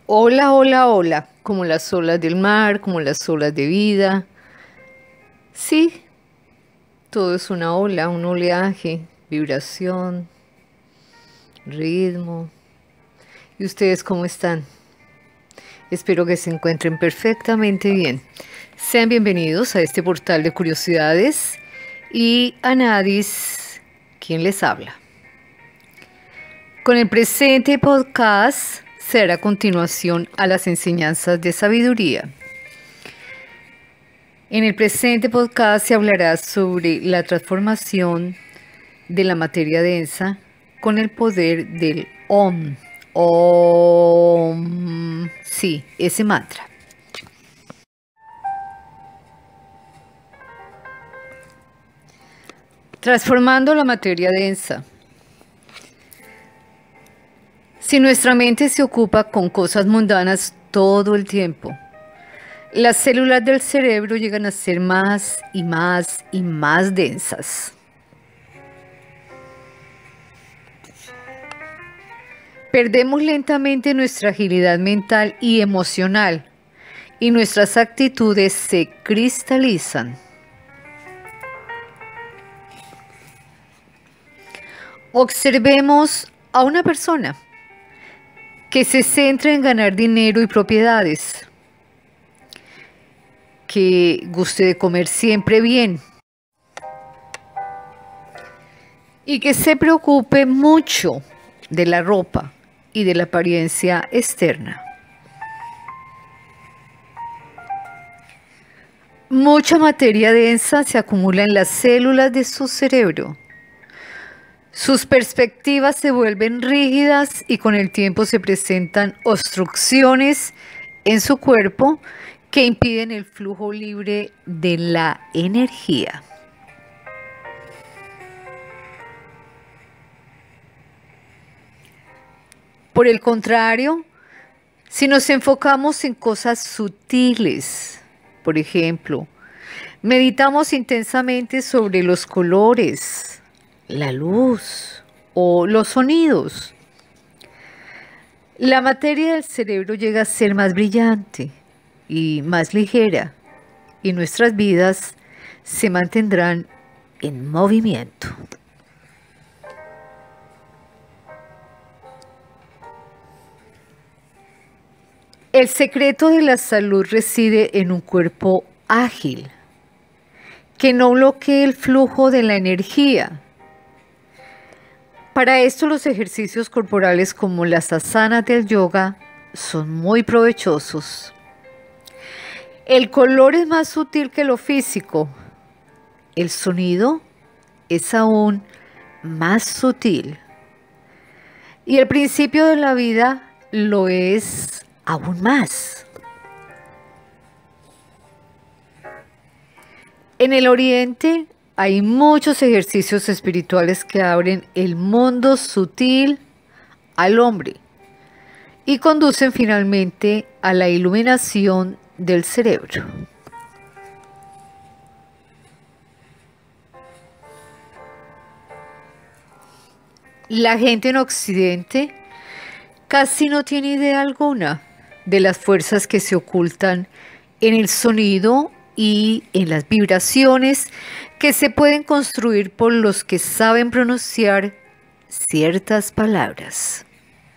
Hola, hola, hola, como las olas del mar, como las olas de vida. Sí, todo es una ola, un oleaje, vibración, ritmo. ¿Y ustedes cómo están? Espero que se encuentren perfectamente bien. Sean bienvenidos a este portal de curiosidades y a Nadis, quien les habla. Con el presente podcast se dará continuación a las enseñanzas de sabiduría. En el presente podcast se hablará sobre la transformación de la materia densa con el poder del Om. Om. Sí, ese mantra. Transformando la materia densa. Si nuestra mente se ocupa con cosas mundanas todo el tiempo, las células del cerebro llegan a ser más y más y más densas. Perdemos lentamente nuestra agilidad mental y emocional y nuestras actitudes se cristalizan. Observemos a una persona que se centra en ganar dinero y propiedades, que guste de comer siempre bien y que se preocupe mucho de la ropa y de la apariencia externa. Mucha materia densa se acumula en las células de su cerebro. Sus perspectivas se vuelven rígidas y con el tiempo se presentan obstrucciones en su cuerpo que impiden el flujo libre de la energía. Por el contrario, si nos enfocamos en cosas sutiles, por ejemplo, meditamos intensamente sobre los colores, la luz o los sonidos, la materia del cerebro llega a ser más brillante y más ligera y nuestras vidas se mantendrán en movimiento. El secreto de la salud reside en un cuerpo ágil, que no bloquee el flujo de la energía. Para esto los ejercicios corporales como las asanas del yoga son muy provechosos. El color es más sutil que lo físico. El sonido es aún más sutil. Y el principio de la vida lo es aún más. En el Oriente hay muchos ejercicios espirituales que abren el mundo sutil al hombre y conducen finalmente a la iluminación del cerebro. La gente en Occidente casi no tiene idea alguna de las fuerzas que se ocultan en el sonido y en las vibraciones que se pueden construir por los que saben pronunciar ciertas palabras.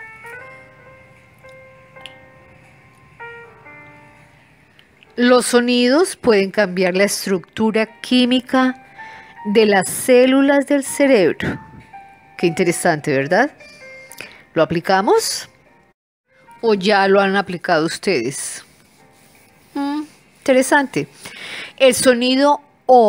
Los sonidos pueden cambiar la estructura química de las células del cerebro. Qué interesante, ¿verdad? ¿Lo aplicamos? ¿O ya lo han aplicado ustedes? Interesante. El sonido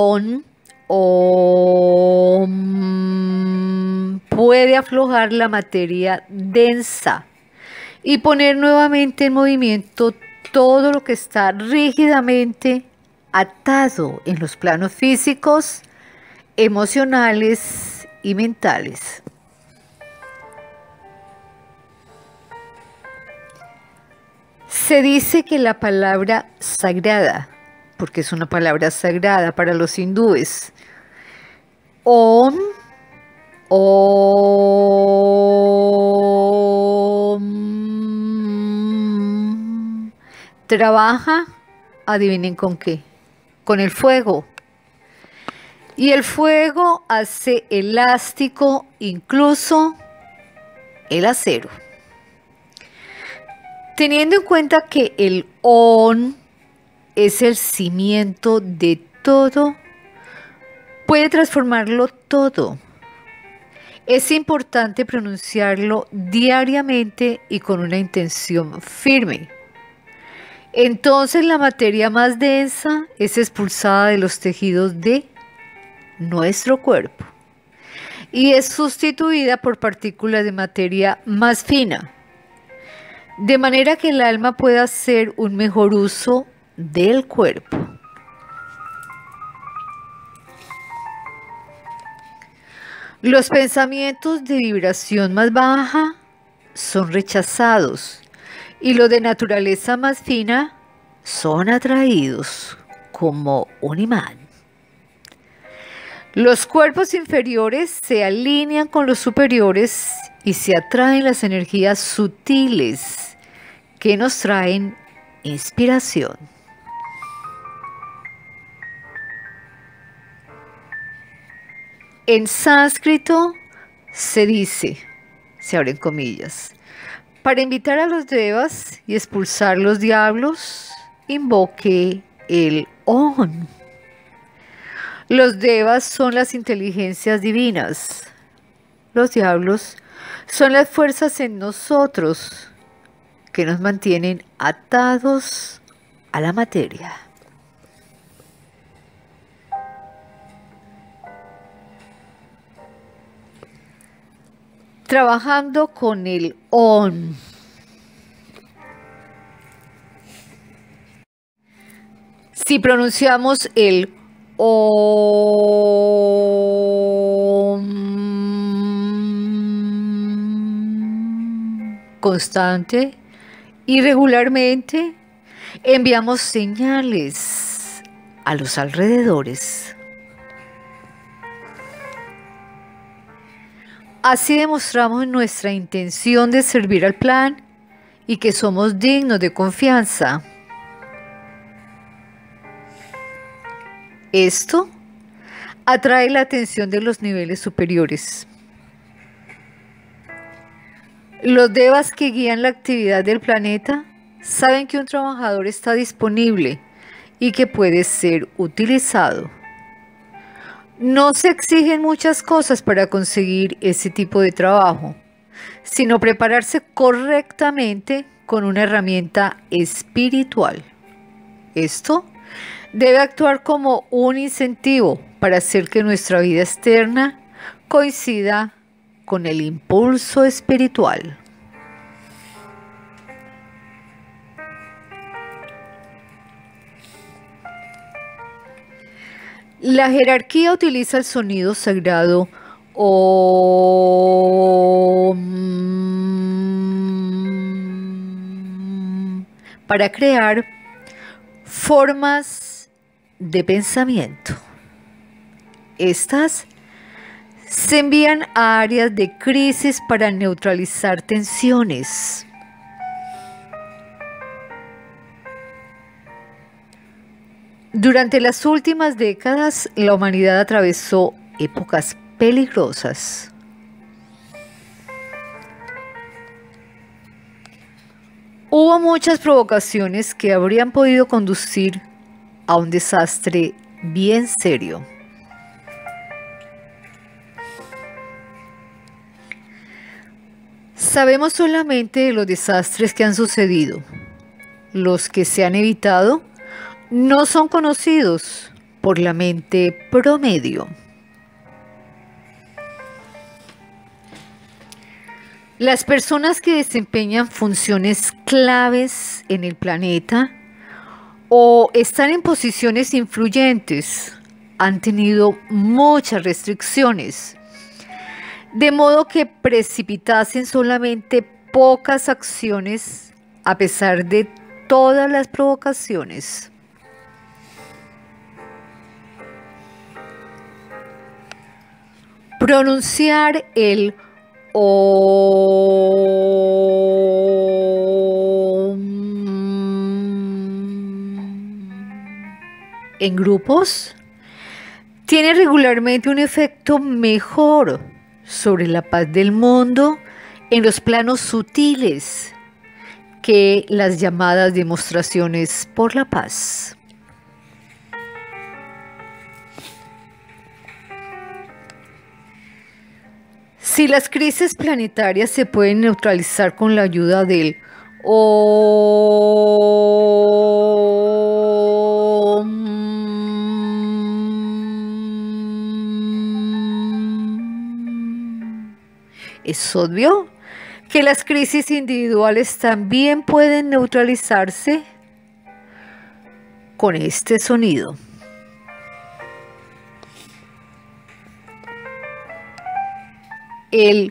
on puede aflojar la materia densa y poner nuevamente en movimiento todo lo que está rígidamente atado en los planos físicos, emocionales y mentales. Se dice que la palabra sagrada, porque es una palabra sagrada para los hindúes, Om, Om, Trabaja, adivinen con qué, con el fuego. Y el fuego hace elástico incluso el acero. Teniendo en cuenta que el ON es el cimiento de todo, puede transformarlo todo. Es importante pronunciarlo diariamente y con una intención firme. Entonces la materia más densa es expulsada de los tejidos de nuestro cuerpo y es sustituida por partículas de materia más fina, de manera que el alma pueda hacer un mejor uso del cuerpo. Los pensamientos de vibración más baja son rechazados y los de naturaleza más fina son atraídos como un imán. Los cuerpos inferiores se alinean con los superiores y se atraen las energías sutiles que nos traen inspiración. En sánscrito se dice, se abren comillas, para invitar a los devas y expulsar los diablos, invoque el Om. Los devas son las inteligencias divinas. Los diablos son las fuerzas en nosotros que nos mantienen atados a la materia. Trabajando con el ON. Si pronunciamos el OM constante y regularmente, enviamos señales a los alrededores. Así demostramos nuestra intención de servir al plan y que somos dignos de confianza. Esto atrae la atención de los niveles superiores. Los devas que guían la actividad del planeta saben que un trabajador está disponible y que puede ser utilizado. No se exigen muchas cosas para conseguir ese tipo de trabajo, sino prepararse correctamente con una herramienta espiritual. Esto debe actuar como un incentivo para hacer que nuestra vida externa coincida con el impulso espiritual. La jerarquía utiliza el sonido sagrado Om para crear formas de pensamiento. Estas se envían a áreas de crisis para neutralizar tensiones. Durante las últimas décadas, la humanidad atravesó épocas peligrosas. Hubo muchas provocaciones que habrían podido conducir a un desastre bien serio. Sabemos solamente de los desastres que han sucedido. Los que se han evitado no son conocidos por la mente promedio. Las personas que desempeñan funciones claves en el planeta o están en posiciones influyentes han tenido muchas restricciones, de modo que precipitasen solamente pocas acciones a pesar de todas las provocaciones. Pronunciar el OM En grupos, tiene regularmente un efecto mejor sobre la paz del mundo en los planos sutiles que las llamadas demostraciones por la paz. Si las crisis planetarias se pueden neutralizar con la ayuda del es obvio que las crisis individuales también pueden neutralizarse con este sonido. El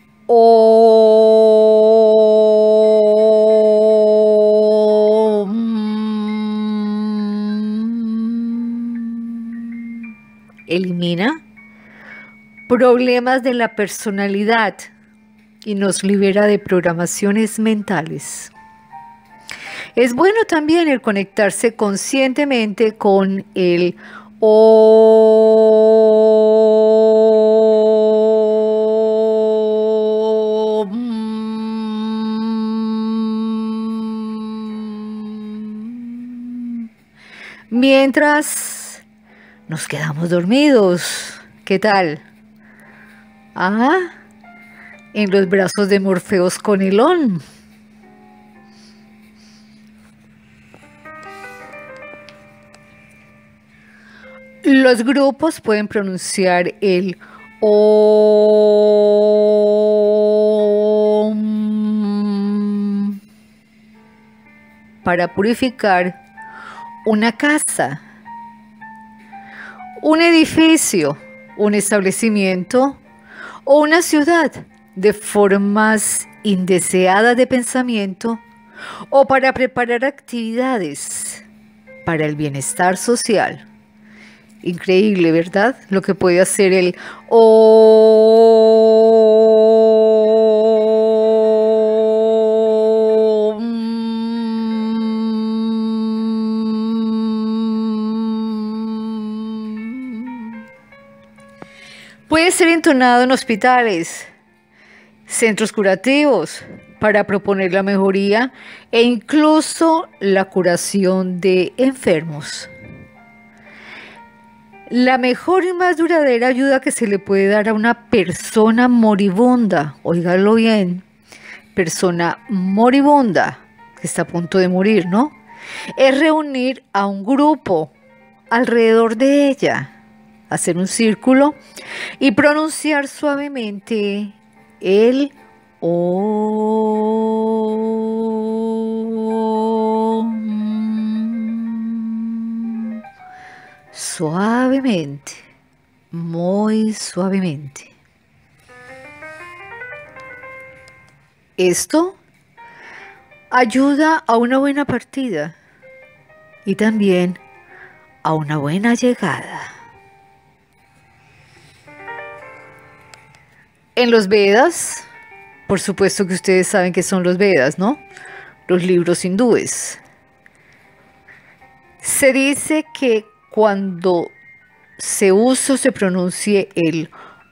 elimina problemas de la personalidad y nos libera de programaciones mentales. Es bueno también el conectarse conscientemente con el mientras nos quedamos dormidos. ¿Qué tal? En los brazos de Morfeos con Elón. Los grupos pueden pronunciar el OM para purificar una casa, un edificio, un establecimiento o una ciudad de formas indeseadas de pensamiento o para preparar actividades para el bienestar social. Increíble, ¿verdad? Lo que puede hacer el puede ser entonado en hospitales, centros curativos, para proponer la mejoría e incluso la curación de enfermos. La mejor y más duradera ayuda que se le puede dar a una persona moribunda, óigalo bien, persona moribunda, que está a punto de morir, ¿no? Es reunir a un grupo alrededor de ella, hacer un círculo y pronunciar suavemente el OM. Suavemente, muy suavemente. Esto ayuda a una buena partida y también a una buena llegada. En los Vedas, por supuesto que ustedes saben qué son los Vedas, ¿no? Los libros hindúes. Se dice que cuando se usa o se pronuncie el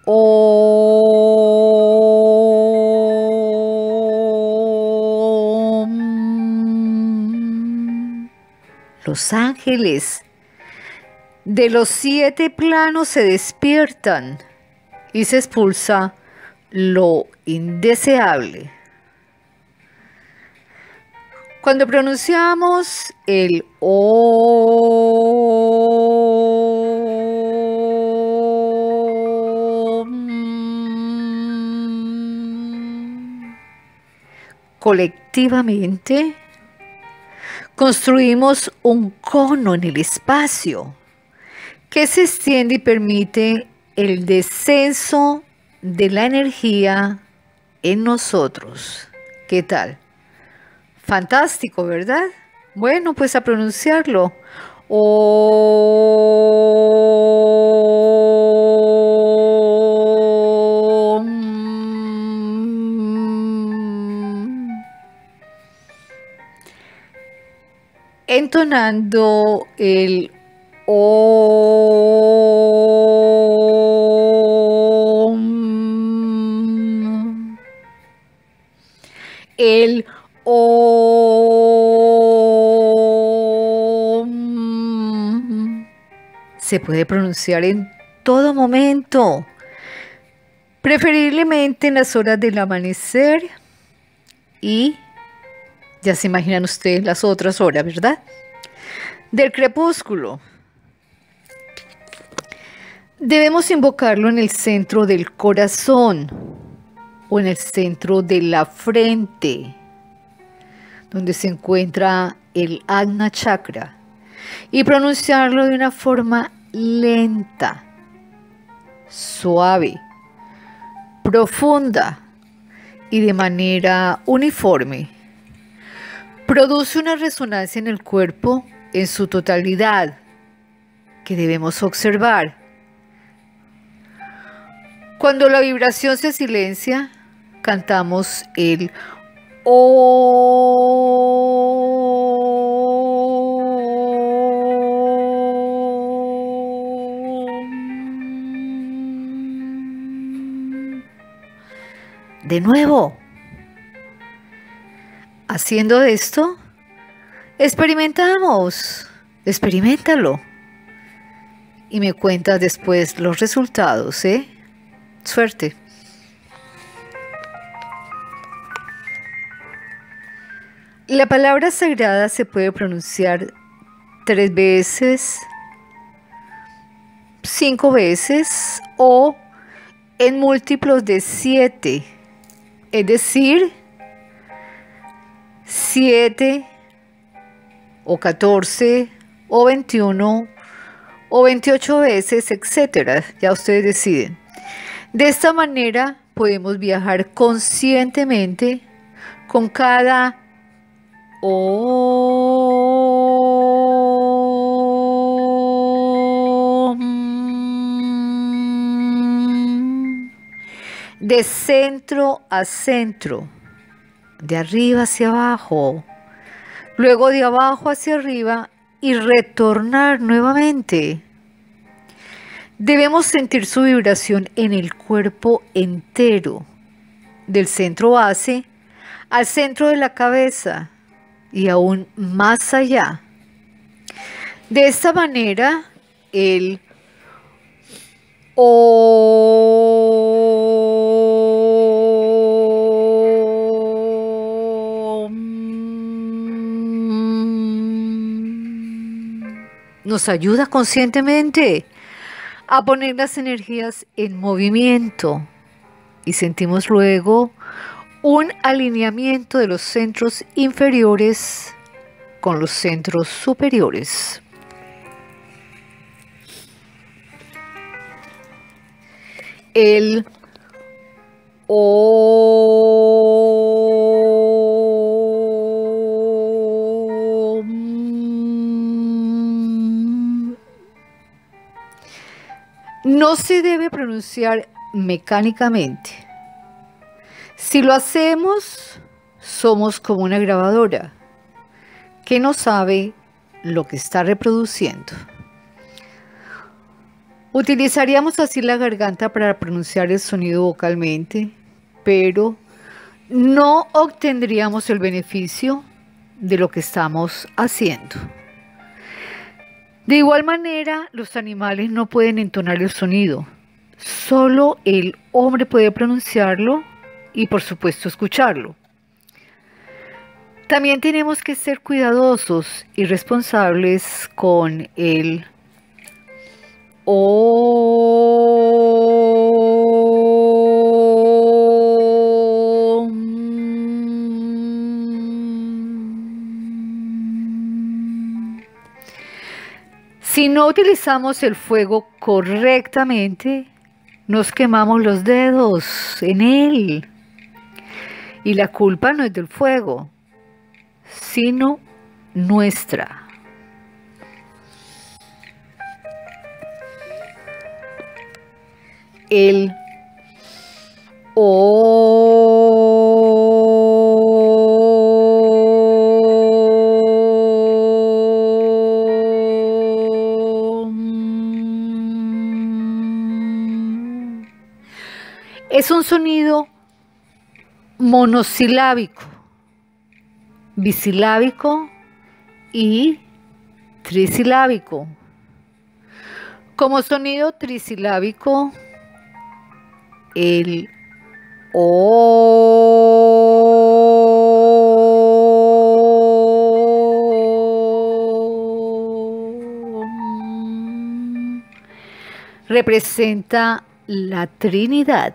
OM, los ángeles de los 7 planos se despiertan y se expulsa lo indeseable. Cuando pronunciamos el OM, colectivamente construimos un cono en el espacio que se extiende y permite el descenso de la energía en nosotros. ¿Qué tal? Fantástico, ¿verdad? Bueno, pues a pronunciarlo. Entonando el OM. El OM se puede pronunciar en todo momento, preferiblemente en las horas del amanecer y ya se imaginan ustedes las otras horas, ¿verdad? Del crepúsculo. Debemos invocarlo en el centro del corazón o en el centro de la frente, donde se encuentra el Ajna Chakra, y pronunciarlo de una forma lenta, suave, profunda y de manera uniforme. Produce una resonancia en el cuerpo en su totalidad que debemos observar. Cuando la vibración se silencia, cantamos el OM. De nuevo. Haciendo esto, experiméntalo. Y me cuentas después los resultados, ¿eh? Suerte. La palabra sagrada se puede pronunciar 3 veces, 5 veces o en múltiplos de 7, es decir, 7 o 14 o 21 o 28 veces, etcétera. Ya ustedes deciden. De esta manera podemos viajar conscientemente con cada OM, de centro a centro, de arriba hacia abajo, luego de abajo hacia arriba y retornar nuevamente. Debemos sentir su vibración en el cuerpo entero, del centro base al centro de la cabeza y aún más allá. De esta manera, el OM nos ayuda conscientemente a poner las energías en movimiento y sentimos luego un alineamiento de los centros inferiores con los centros superiores. El OM no se debe pronunciar mecánicamente. Si lo hacemos, somos como una grabadora que no sabe lo que está reproduciendo. Utilizaríamos así la garganta para pronunciar el sonido vocalmente, pero no obtendríamos el beneficio de lo que estamos haciendo. De igual manera, los animales no pueden entonar el sonido, solo el hombre puede pronunciarlo y por supuesto escucharlo. También tenemos que ser cuidadosos y responsables con el OM. Si no utilizamos el fuego correctamente, nos quemamos los dedos en él. Y la culpa no es del fuego, sino nuestra. El OM Es un sonido monosilábico, bisilábico y trisilábico. Como sonido trisilábico, el OM representa la Trinidad.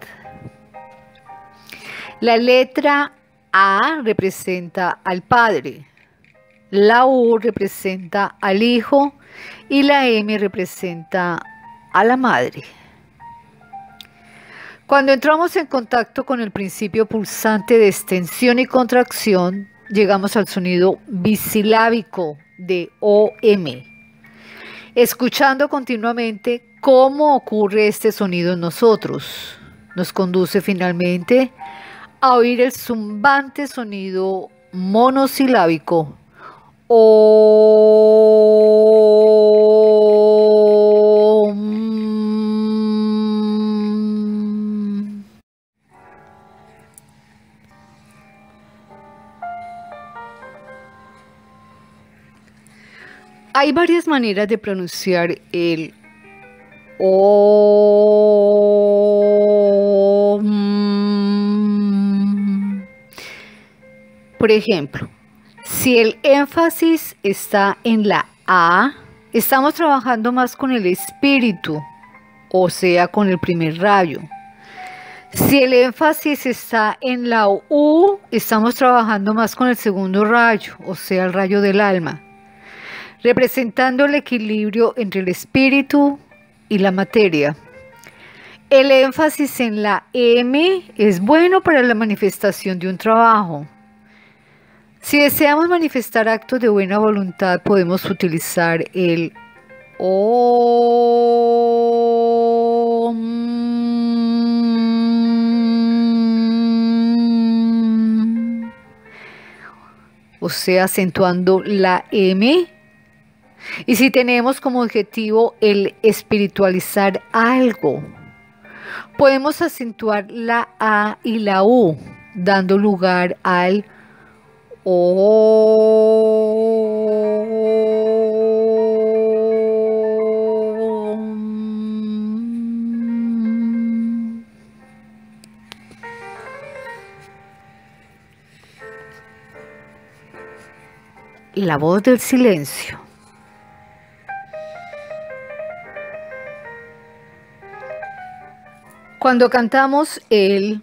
La letra A representa al Padre, la U representa al Hijo y la M representa a la Madre. Cuando entramos en contacto con el principio pulsante de extensión y contracción, llegamos al sonido bisilábico de OM, escuchando continuamente cómo ocurre este sonido en nosotros. Nos conduce finalmente a oír el zumbante sonido monosilábico OM. Hay varias maneras de pronunciar el OM. Por ejemplo, si el énfasis está en la A, estamos trabajando más con el espíritu, o sea, con el primer rayo. Si el énfasis está en la U, estamos trabajando más con el segundo rayo, o sea, el rayo del alma, representando el equilibrio entre el espíritu y la materia. El énfasis en la M es bueno para la manifestación de un trabajo. Si deseamos manifestar actos de buena voluntad, podemos utilizar el OM, o sea, acentuando la M. Y si tenemos como objetivo el espiritualizar algo, podemos acentuar la A y la U, dando lugar al OM. La voz del silencio. Cuando cantamos el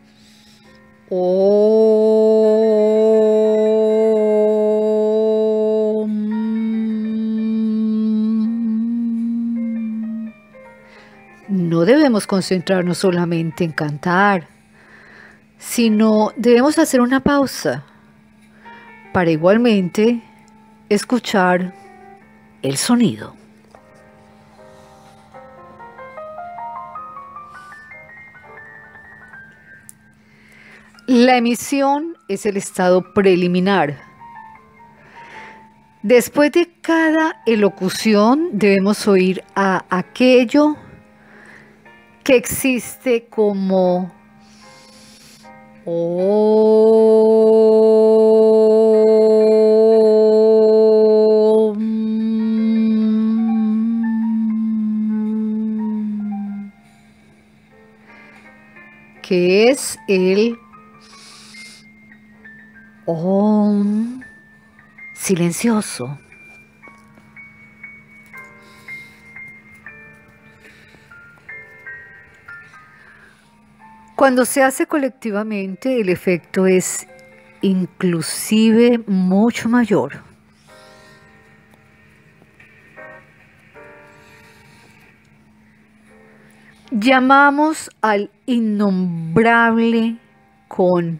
OM, no debemos concentrarnos solamente en cantar, sino debemos hacer una pausa para igualmente escuchar el sonido. La emisión es el estado preliminar. Después de cada elocución debemos oír a aquello que existe como OM, que es el OM silencioso. Cuando se hace colectivamente, el efecto es inclusive mucho mayor. Llamamos al innombrable con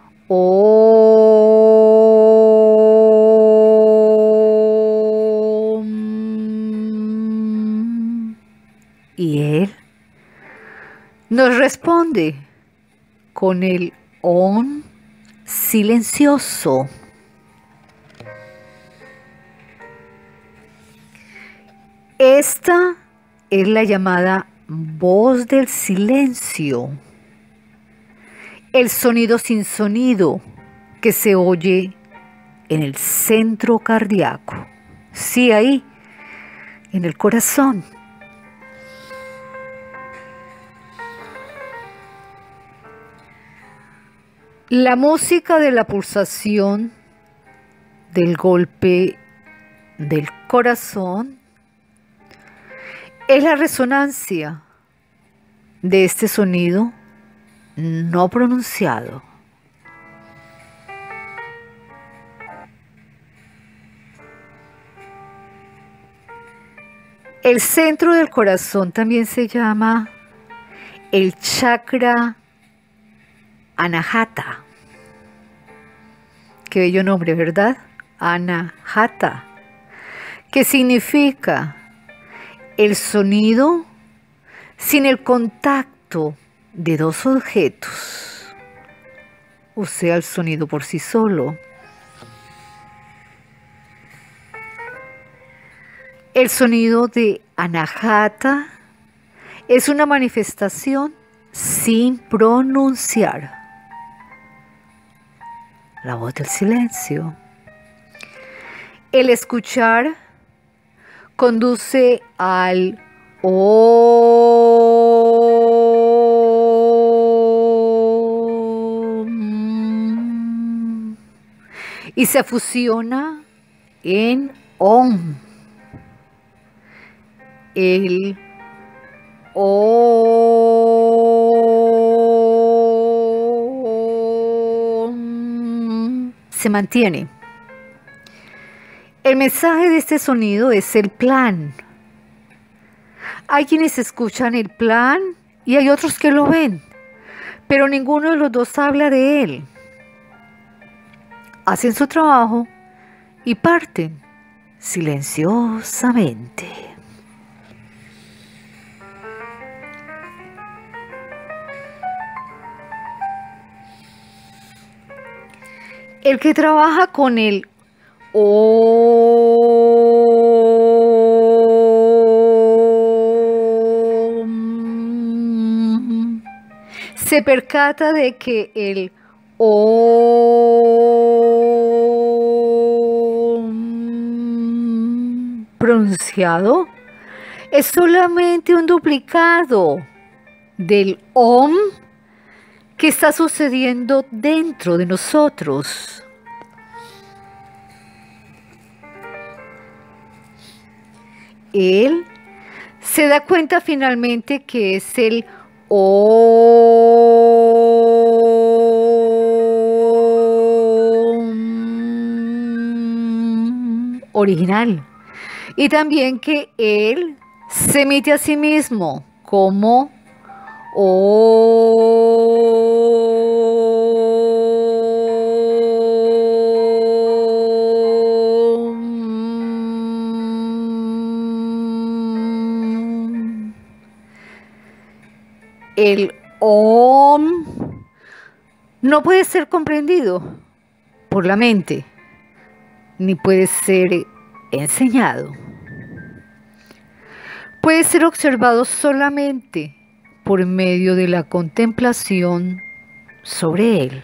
OM, y él nos responde con el OM silencioso. Esta es la llamada voz del silencio. el sonido sin sonido que se oye en el centro cardíaco. Sí, ahí, en el corazón. La música de la pulsación del golpe del corazón es la resonancia de este sonido no pronunciado. El centro del corazón también se llama el chakra Anahata. Qué bello nombre, ¿verdad? Anahata, que significa el sonido sin el contacto de dos objetos, o sea, el sonido por sí solo. El sonido de Anahata es una manifestación sin pronunciar. La voz del silencio. El escuchar conduce al Om y se fusiona en Om. El Om se mantiene. El mensaje de este sonido es el plan. Hay quienes escuchan el plan y hay otros que lo ven, pero ninguno de los dos habla de él. Hacen su trabajo y parten silenciosamente. El que trabaja con el Om se percata de que el Om pronunciado es solamente un duplicado del Om que está sucediendo dentro de nosotros. Él se da cuenta finalmente que es el Om original. Y también que él se emite a sí mismo como El Om no puede ser comprendido por la mente, ni puede ser enseñado. Puede ser observado solamente por medio de la contemplación sobre él.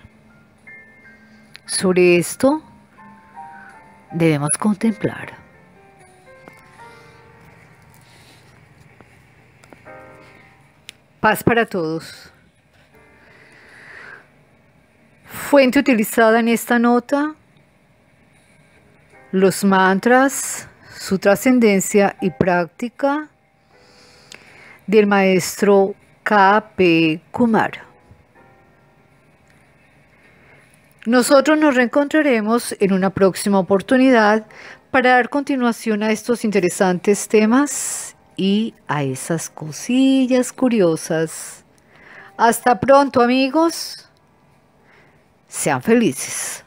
Sobre esto debemos contemplar. Paz para todos. Fuente utilizada en esta nota: los mantras, su trascendencia y práctica del maestro K.P. Kumar. Nosotros nos reencontraremos en una próxima oportunidad para dar continuación a estos interesantes temas y a esas cosillas curiosas. Hasta pronto, amigos. Sean felices.